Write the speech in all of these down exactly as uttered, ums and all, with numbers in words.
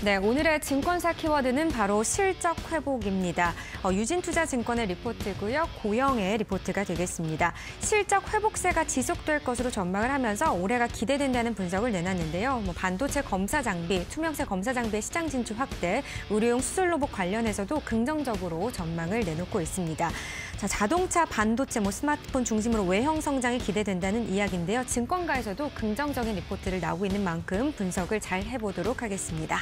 네, 오늘의 증권사 키워드는 바로 실적 회복입니다. 어, 유진투자증권의 리포트고요. 고영의 리포트가 되겠습니다. 실적 회복세가 지속될 것으로 전망을 하면서 올해가 기대된다는 분석을 내놨는데요. 뭐 반도체 검사 장비, 투명세 검사 장비의 시장 진출 확대, 의료용 수술 로봇 관련해서도 긍정적으로 전망을 내놓고 있습니다. 자, 자동차, 반도체, 뭐 스마트폰 중심으로 외형 성장이 기대된다는 이야기인데요. 증권가에서도 긍정적인 리포트를 나오고 있는 만큼 분석을 잘 해보도록 하겠습니다.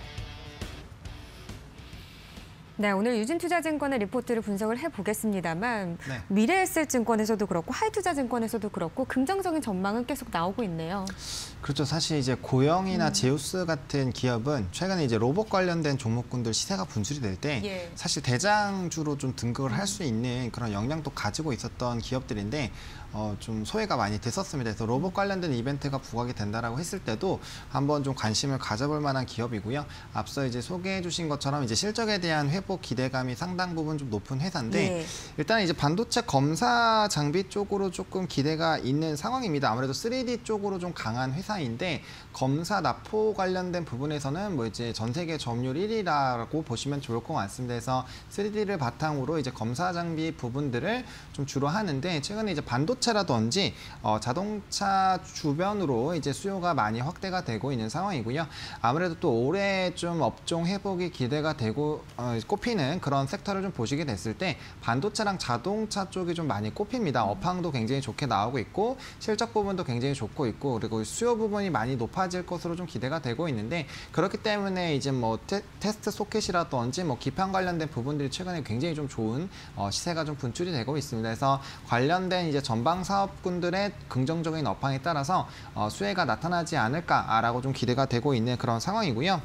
네, 오늘 유진투자증권의 리포트를 분석을 해보겠습니다만 네. 미래에셋증권에서도 그렇고 하이투자증권에서도 그렇고 긍정적인 전망은 계속 나오고 있네요. 그렇죠. 사실 이제 고영이나 음. 제우스 같은 기업은 최근에 이제 로봇 관련된 종목군들 시세가 분출이 될 때 예. 사실 대장주로 좀 등극을 할 수 있는 그런 역량도 가지고 있었던 기업들인데 어, 좀 소외가 많이 됐었습니다. 그래서 로봇 관련된 이벤트가 부각이 된다라고 했을 때도 한번 좀 관심을 가져볼 만한 기업이고요. 앞서 이제 소개해 주신 것처럼 이제 실적에 대한 회복 기대감이 상당 부분 좀 높은 회사인데 예. 일단 이제 반도체 검사 장비 쪽으로 조금 기대가 있는 상황입니다. 아무래도 쓰리디 쪽으로 좀 강한 회사인데 검사 납포 관련된 부분에서는 뭐 이제 전 세계 점유율 일 위라고 보시면 좋을 것 같습니다. 그래서 쓰리디를 바탕으로 이제 검사 장비 부분들을 좀 주로 하는데 최근에 이제 반도체 라든지 어, 자동차 주변으로 이제 수요가 많이 확대가 되고 있는 상황이고요. 아무래도 또 올해 좀 업종 회복이 기대가 되고 어, 꼽히는 그런 섹터를 좀 보시게 됐을 때 반도체랑 자동차 쪽이 좀 많이 꼽힙니다. 업황도 굉장히 좋게 나오고 있고 실적 부분도 굉장히 좋고 있고 그리고 수요 부분이 많이 높아질 것으로 좀 기대가 되고 있는데 그렇기 때문에 이제 뭐 테, 테스트 소켓이라든지 뭐 기판 관련된 부분들이 최근에 굉장히 좀 좋은 어, 시세가 좀 분출이 되고 있습니다. 그래서 관련된 이제 전방 사업군들의 긍정적인 업황에 따라서 어, 수혜가 나타나지 않을까라고 좀 기대가 되고 있는 그런 상황이고요.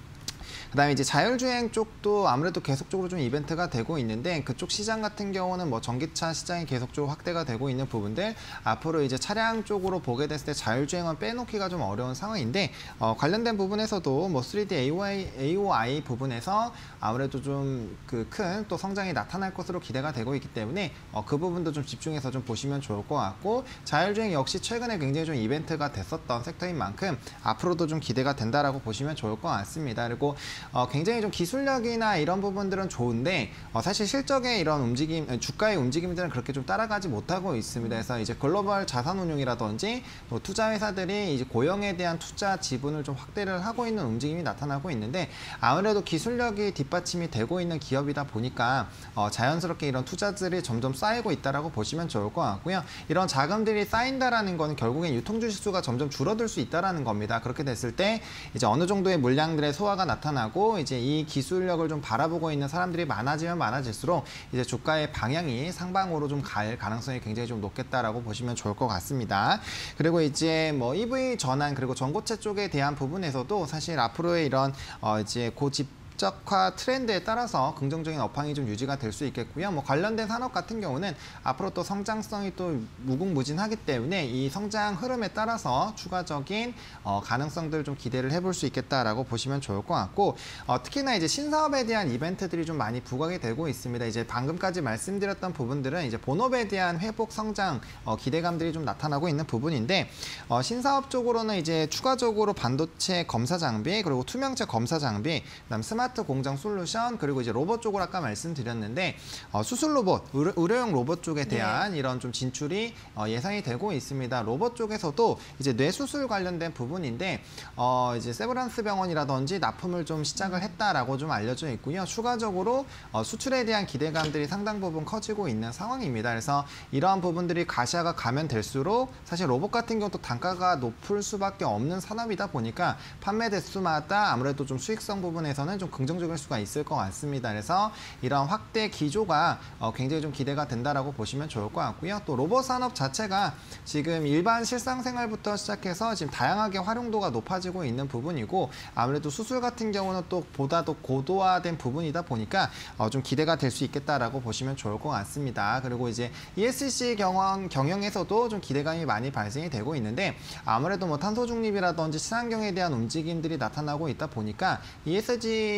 그다음에 이제 자율주행 쪽도 아무래도 계속적으로 좀 이벤트가 되고 있는데 그쪽 시장 같은 경우는 뭐 전기차 시장이 계속적으로 확대가 되고 있는 부분들 앞으로 이제 차량 쪽으로 보게 됐을 때 자율주행은 빼놓기가 좀 어려운 상황인데 어, 관련된 부분에서도 뭐 쓰리디 에이오아이, 에이오아이 부분에서 아무래도 좀 그 큰 또 성장이 나타날 것으로 기대가 되고 있기 때문에 어, 그 부분도 좀 집중해서 좀 보시면 좋을 것 같고 자율주행 역시 최근에 굉장히 좀 이벤트가 됐었던 섹터인 만큼 앞으로도 좀 기대가 된다라고 보시면 좋을 것 같습니다. 그리고 어, 굉장히 좀 기술력이나 이런 부분들은 좋은데 어, 사실 실적의 이런 움직임, 주가의 움직임들은 그렇게 좀 따라가지 못하고 있습니다. 그래서 이제 글로벌 자산운용이라든지 뭐 투자 회사들이 이제 고용에 대한 투자 지분을 좀 확대를 하고 있는 움직임이 나타나고 있는데 아무래도 기술력이 뒷받침이 되고 있는 기업이다 보니까 어, 자연스럽게 이런 투자들이 점점 쌓이고 있다라고 보시면 좋을 것 같고요. 이런 자금들이 쌓인다라는 거는 결국엔 유통주식수가 점점 줄어들 수 있다라는 겁니다. 그렇게 됐을 때 이제 어느 정도의 물량들의 소화가 나타나고 이제 이 기술력을 좀 바라보고 있는 사람들이 많아지면 많아질수록 이제 주가의 방향이 상방으로 좀 갈 가능성이 굉장히 좀 높겠다라고 보시면 좋을 것 같습니다. 그리고 이제 뭐 이브이 전환 그리고 전고체 쪽에 대한 부분에서도 사실 앞으로의 이런 어 이제 고집 화 트렌드에 따라서 긍정적인 업황이 좀 유지가 될 수 있겠고요. 뭐 관련된 산업 같은 경우는 앞으로 또 성장성이 또 무궁무진하기 때문에 이 성장 흐름에 따라서 추가적인 어, 가능성들을 좀 기대를 해볼 수 있겠다라고 보시면 좋을 것 같고 어, 특히나 이제 신사업에 대한 이벤트들이 좀 많이 부각이 되고 있습니다. 이제 방금까지 말씀드렸던 부분들은 이제 본업에 대한 회복 성장 어, 기대감들이 좀 나타나고 있는 부분인데 어, 신사업 쪽으로는 이제 추가적으로 반도체 검사 장비 그리고 투명체 검사 장비 그다음 스마트 공정 솔루션 그리고 이제 로봇 쪽으로 아까 말씀드렸는데 어, 수술 로봇, 의료, 의료용 로봇 쪽에 대한 네. 이런 좀 진출이 어, 예상이 되고 있습니다. 로봇 쪽에서도 이제 뇌수술 관련된 부분인데 어, 이제 세브란스 병원이라든지 납품을 좀 시작을 했다라고 좀 알려져 있고요. 추가적으로 어, 수출에 대한 기대감들이 상당 부분 커지고 있는 상황입니다. 그래서 이러한 부분들이 가시화가 가면 될수록 사실 로봇 같은 경우도 단가가 높을 수밖에 없는 산업이다 보니까 판매 대수마다 아무래도 좀 수익성 부분에서는 좀 긍정적일 수가 있을 것 같습니다. 그래서 이런 확대 기조가 어, 굉장히 좀 기대가 된다라고 보시면 좋을 것 같고요. 또 로봇 산업 자체가 지금 일반 실상생활부터 시작해서 지금 다양하게 활용도가 높아지고 있는 부분이고 아무래도 수술 같은 경우는 또 보다 더 고도화된 부분이다 보니까 어, 좀 기대가 될 수 있겠다라고 보시면 좋을 것 같습니다. 그리고 이제 이에스지 경영, 경영에서도 좀 기대감이 많이 발생이 되고 있는데 아무래도 뭐 탄소 중립이라든지 친환경에 대한 움직임들이 나타나고 있다 보니까 이에스지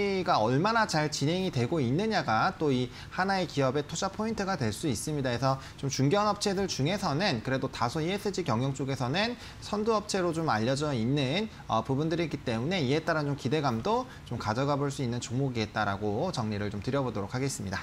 준비가 얼마나 잘 진행이 되고 있느냐가 또 이 하나의 기업의 투자 포인트가 될 수 있습니다. 그래서 좀 중견 업체들 중에서는 그래도 다소 이에스지 경영 쪽에서는 선두 업체로 좀 알려져 있는 어, 부분들이 있기 때문에 이에 따른 좀 기대감도 좀 가져가 볼 수 있는 종목이겠다라고 정리를 좀 드려보도록 하겠습니다.